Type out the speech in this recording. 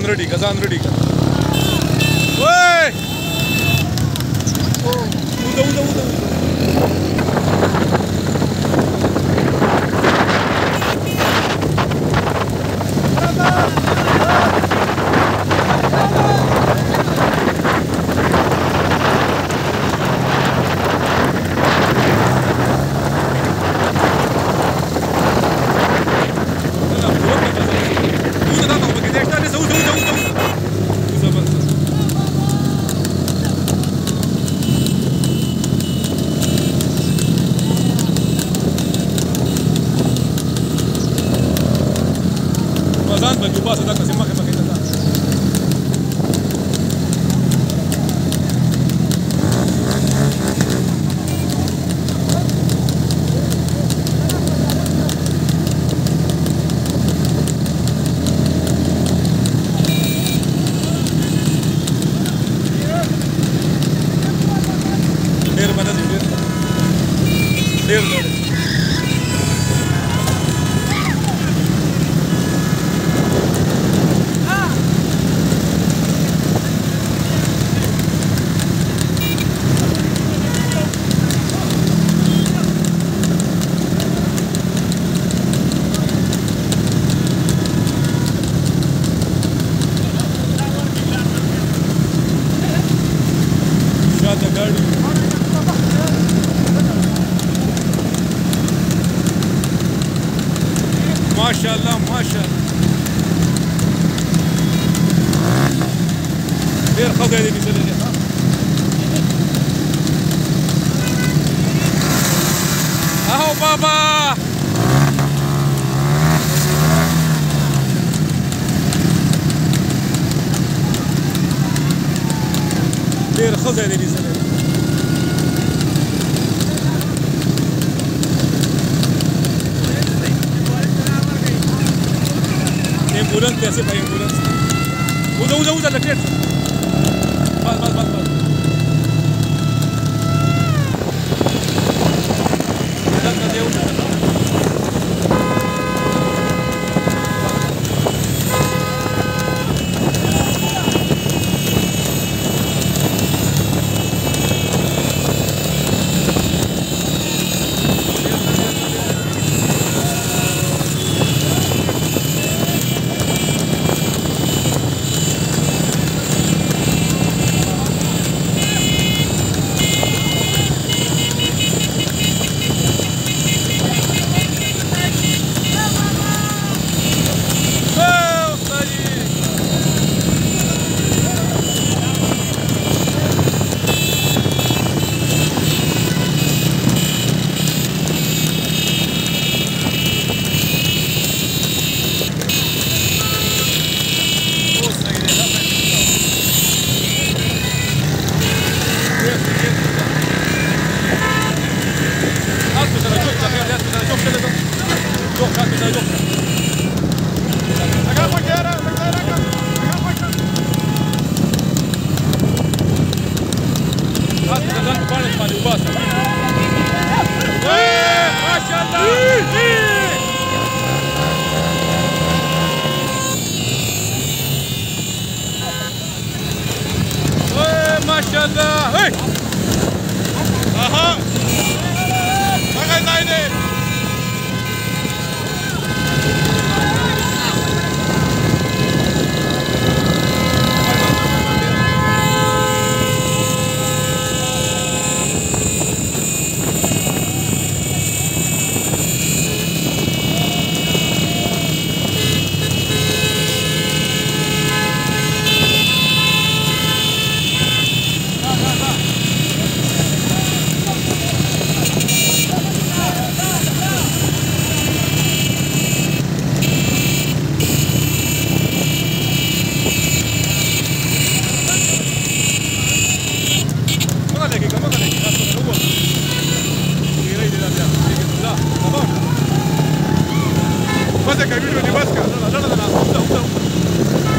रेडी का ځان रेडी का ओए उदा Baju basa dah kasi makan kita dah. Dear mana sih dear dear. माशाल्लाह माशाल्लाह غير خذ هذه مثل اهو بابا غير خذ هذه مثل एम्बुलेंस कैसे भाई एम्बुलेंस उधर लगे बस माशाल्लाह aha pakai tadi Mas é que a Bíblia de Vasca, não,